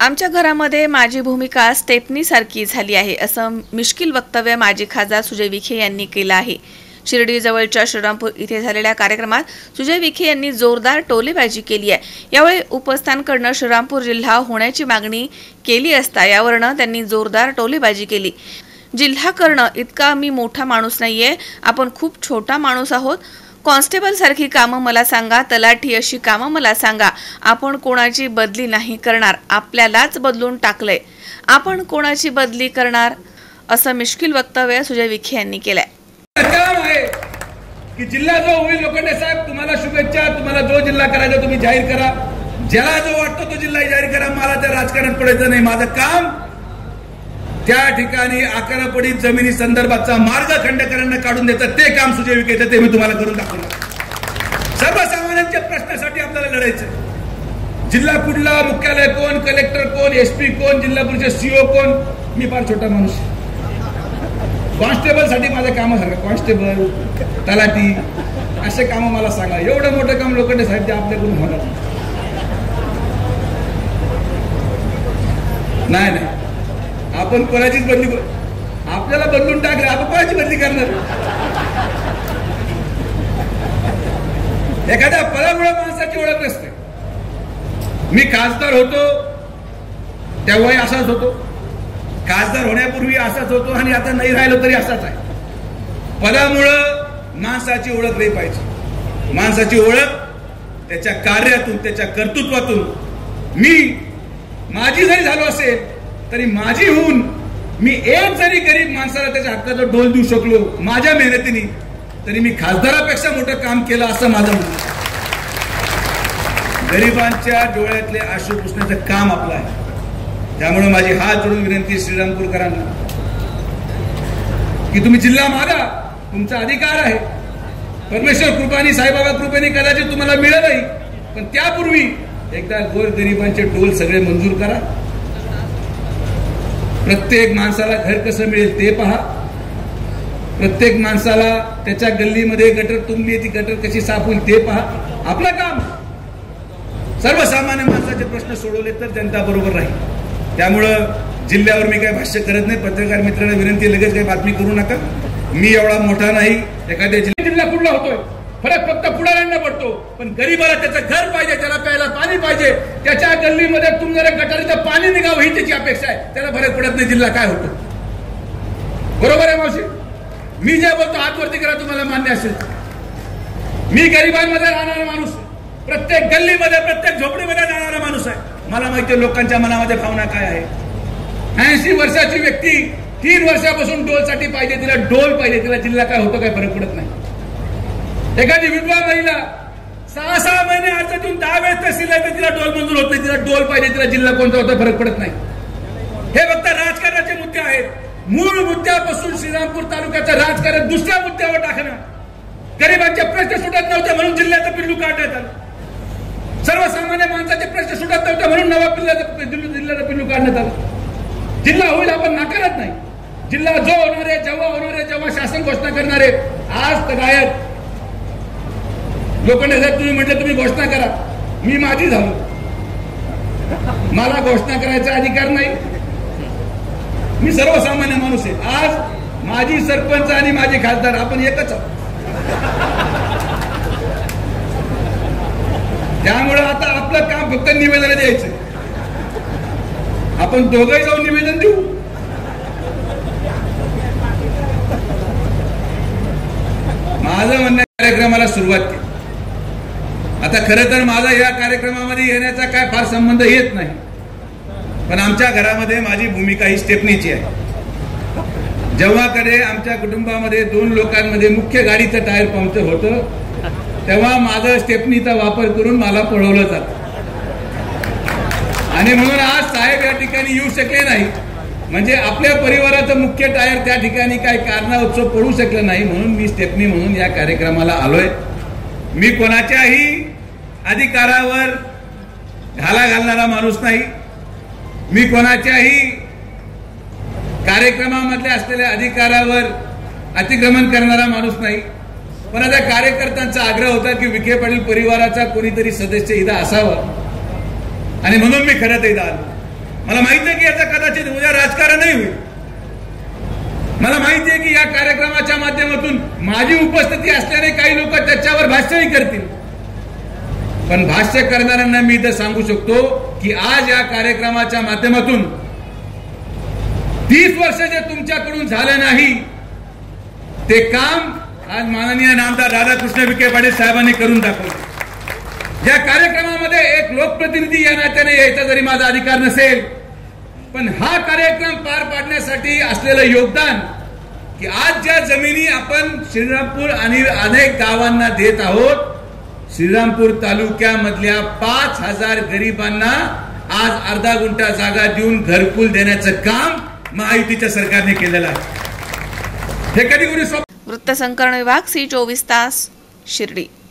आमच्या घरामध्ये माझी भूमिका स्टेपनीसारखी झाली आहे असं मिश्किल वक्तव्य माजी खासदार सुजय विखे यांनी केलं आहे। शिर्डी जवळच्या श्रीरामपूर इथे झालेल्या कार्यक्रमात सुजय विखे यांनी जोरदार टोलेबाजी केली आहे। यावेळी उपस्थानकडनं श्रीरामपूर जिल्हा होण्याची मागणी केली असता यावरनं त्यांनी जोरदार टोलेबाजी केली। जिल्हा करणं इतका मी मोठा माणूस नाहीये, आपण खूप छोटा माणूस आहोत। कॉन्स्टेबल सारखी कामं मला सांगा, तलाठी अशी कामं मला सांगा। आपण कोणाची बदली नाही करणार, आपल्यालाच बदलून टाकलंय, आपण कोणाची बदली करणार असं मिश्किल वक्तव्य सुजय विखे यांनी केलंय। काम आहे की जिल्हा जो होईल, लोखंडे साहेब तुम्हाला शुभेच्छा, तुम्हाला जो जिल्हा करायचा तुम्ही जाहीर करा, ज्याला जो वाटतो तो जिल्हा जाहीर करा, मला त्या राजकारणात पडायचं नाही। माझं काम त्या ठिकाणी आकारापडीत जमिनी संदर्भातचा मार्ग खंडेकरांना काढून देतात, ते काम सुजय विखेचं, ते मी तुम्हाला करून दाखवणार। सर्वसामान्यांच्या प्रश्नासाठी आपल्याला लढायचं। जिल्हा कुठला, मुख्यालय कोण, कलेक्टर कोण, एसपी कोण, जिल्हा परिषद सीओ कोण, मी फार छोटा माणूस। कॉन्स्टेबल साठी माझं काम सांगा, कॉन्स्टेबल, तलाठी असे काम मला सांगा। एवढं मोठं काम लोखंडे साहेब आपल्याकडून होणार नाही। आपण कोणाचीच बदली, आपल्याला बदलून टाकलं, आपण कोणाची बदली करणार? एखाद्या पदामुळे माणसाची ओळख नसते। मी खासदार होतो तेव्हाही असाच होतो, खासदार होण्यापूर्वी असाच होतो आणि आता नाही राहिलो तरी असाच आहे। पदामुळं माणसाची ओळख नाही पाहिजे। माणसाची ओळख त्याच्या कार्यातून, त्याच्या कर्तृत्वातून। मी माझी जरी झालो असेल तरी माझी होऊन मी एक जरी गरीब माणसाला त्याच्या हक्काचा ढोल देऊ शकलो माझ्या मेहनतीने, तरी मी खासदारापेक्षा मोठं काम केलं असं माझं म्हणणं। गरिबांच्या डोळ्यातले आशू पुसण्याचं काम आपलं आहे। त्यामुळे माझी हात जोडून विनंती श्रीरामपूरकरांना की तुम्ही जिल्हा मागा, तुमचा अधिकार आहे। परमेश्वर कृपाने, साईबाबा कृपेने कदाचित तुम्हाला मिळेलही, पण त्यापूर्वी एकदा गोरगरिबांचे डोल सगळे मंजूर करा। प्रत्येक माणसाला घर कसं मिळेल ते पहा, प्रत्येक माणसाला त्याच्या गल्लीमध्ये गटर तुंबली, ती गटर कशी साफ होईल ते पहा। आपलं काम सर्वसामान्य माणसाचे प्रश्न सोडवले तर जनता बरोबर राहील। त्यामुळं जिल्ह्यावर मी काही भाष्य करत नाही। पत्रकार मित्रांना विनंती, लगेच काही बातमी करू नका। मी एवढा मोठा नाही, एखाद्या जिल्हा कुठला होतोय, फरक फक्त पुढाऱ्यांना पडतो, पण गरीबाला त्याचं घर पाहिजे, त्याला प्यायला पाणी पाहिजे, त्याच्या गल्लीमध्ये तुमच्या गटारीचं पाणी निघावं ही त्याची अपेक्षा आहे। त्याला फरक पडत नाही जिल्हा काय होतो। बरोबर आहे मावशी? मी जे बोलतो हात वरती करा, तुम्हाला मान्य असेल। मी गरिबांमध्ये राहणारा माणूस, प्रत्येक गल्लीमध्ये, प्रत्येक झोपडीमध्ये जाणारा माणूस आहे। मला माहिती आहे लोकांच्या मनामध्ये भावना काय आहे। 80 वर्षाची व्यक्ती 3 वर्षापासून डोलसाठी पाहिजे, तिला डोल पाहिजे, तिला जिल्हा काय होतो काय फरक पडत नाही। एखादी विधवा महिला 6-6 महिने अर्जातून 10 वेळेस तहसील आहे, तर तिला डोल मंजूर होत नाही, तिला डोल पाहिजे, तिला जिल्हा कोणता होता फरक पडत नाही। हे फक्त राजकारणाचे मुद्दे आहेत। मूळ मुद्द्यापासून श्रीरामपूर तालुक्याचं राजकारण दुसऱ्या मुद्द्यावर टाकणं, गरिबांचे प्रश्न सुटत नव्हते म्हणून जिल्ह्याचं पिल्लू काढण्यात आलं, सर्वसामान्य माणसाचे प्रश्न सुटत नव्हते म्हणून नवा जिल्ह्याचं पिल्लू काढण्यात आलं। जिल्हा होईल आपण नाकारत नाही। जिल्हा जो होणार आहे, जेव्हा होणार आहे, जेव्हा शासन घोषणा करणार आहे। आज तर गायब लोकांनी जर तुम्ही म्हटलं तुम्ही घोषणा करा, मी माझी झालो, मला घोषणा करायचा अधिकार नाही। मी सर्वसामान्य माणूस आहे। आज माझी सरपंच आणि माझे खासदार आपण एकच आहोत। त्यामुळे आता आपलं काम फक्त निवेदन द्यायचं। आपण दोघंही जाऊन निवेदन देऊ। माझं म्हणणं कार्यक्रमाला सुरुवात केली। आता खरं तर माझा या कार्यक्रमामध्ये येण्याचा काय फार संबंध येत नाही, पण आमच्या घरामध्ये माझी भूमिका ही स्टेपनीची आहे। जेव्हा कधी आमच्या कुटुंबामध्ये 2 लोकांमध्ये मुख्य गाडीचं टायर पंक्चर होतं, तेव्हा माझं स्टेपनीचा वापर करून मला पळवलं जातं। आणि म्हणून आज साहेब या ठिकाणी येऊ शकले नाही, म्हणजे आपल्या परिवाराचं मुख्य टायर त्या ठिकाणी काही कारणास्तव पडू शकलं नाही, म्हणून मी स्टेपनी म्हणून या कार्यक्रमाला आलोय। मी कोणाच्याही अधिकारावर घाला घालणारा माणूस नाही, मी कोणाच्याही कार्यक्रमामधल्या असलेल्या अधिकारावर अतिक्रमण करणारा माणूस नाही। पण आता कार्यकर्त्यांचा आग्रह होता की विखे पाटील परिवाराचा कोणीतरी सदस्य इथं असावा, आणि म्हणून मी खरं तर इथं आलो। मला माहिती आहे की याचा कदाचित उद्या राजकारणही होईल. मला माहिती आहे की या कार्यक्रमाच्या माध्यमातून माझी उपस्थिती असल्याने काही लोक त्याच्यावर भाष्यही करतील. पण भाष्य करणाऱ्यांना मी इथं सांगू शकतो की आज या कार्यक्रमाच्या माध्यमातून 30 वर्ष जे तुमच्याकडून झालं नाही ते काम आज माननीय नामदार राधाकृष्ण विखे पाटील साहेबांनी करून दाखवलं. या कार्यक्रमामध्ये एक लोकप्रतिनिधी या नात्याने यायचा जरी माझा अधिकार नसेल, पण हा कार्यक्रम पार पाडण्यासाठी असलेलं योगदान की आज ज्या जमिनी आपण श्रीरामपूर आणि अनेक गावांना देत आहोत, श्रीरामपूर तालुक्यामधल्या 5000 गरिबांना आज अर्धा गुंठा जागा देऊन घरकुल देण्याचं काम महायुतीच्या सरकारने केलेलं आहे. हे कधी कोणी वृत्तसंकलन विभाग, सी 24 तास, शिर्डी.